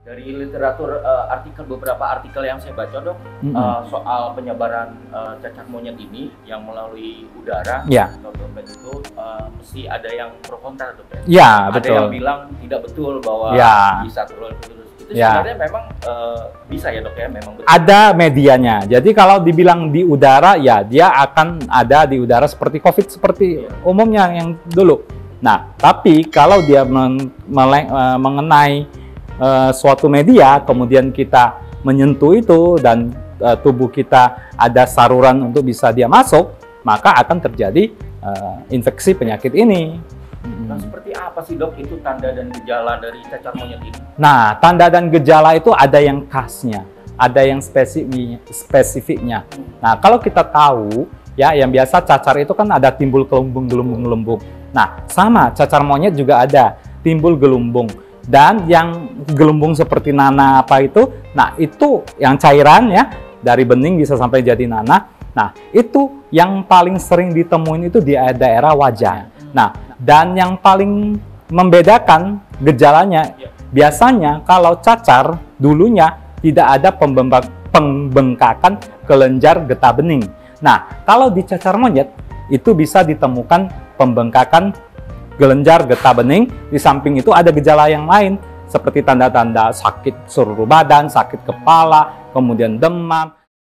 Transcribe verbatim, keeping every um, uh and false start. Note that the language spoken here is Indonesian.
Dari literatur uh, artikel beberapa artikel yang saya baca dok, mm-hmm. uh, soal penyebaran uh, cacar monyet ini yang melalui udara, ya. atau droplet itu uh, mesti ada yang pro kontra dok ya. Ya, ada betul. yang bilang tidak betul bahwa ya. bisa terus terus. Itu ya. sebenarnya memang uh, bisa ya dok ya, memang betul. Ada medianya. Jadi kalau dibilang di udara, ya dia akan ada di udara seperti COVID seperti ya. umumnya yang dulu. Nah, tapi kalau dia men meleng, uh, mengenai Uh, suatu media, kemudian kita menyentuh itu dan uh, tubuh kita ada saluran untuk bisa dia masuk, maka akan terjadi uh, infeksi penyakit ini. Nah, seperti apa sih dok itu tanda dan gejala dari cacar monyet ini? Nah, tanda dan gejala itu ada yang khasnya, ada yang spesifiknya. spesifiknya. Nah, kalau kita tahu, ya yang biasa cacar itu kan ada timbul gelembung-gelembung-gelembung. Nah, sama cacar monyet juga ada timbul gelembung. Dan yang gelembung seperti nanah apa itu, nah itu yang cairan ya, dari bening bisa sampai jadi nanah. Nah itu yang paling sering ditemuin itu di daerah wajah. Nah dan yang paling membedakan gejalanya, biasanya kalau cacar dulunya tidak ada pembengkakan kelenjar getah bening. Nah kalau di cacar monyet itu bisa ditemukan pembengkakan kelenjar getah bening. Di samping itu ada gejala yang lain seperti tanda-tanda sakit seluruh badan, sakit kepala, kemudian demam.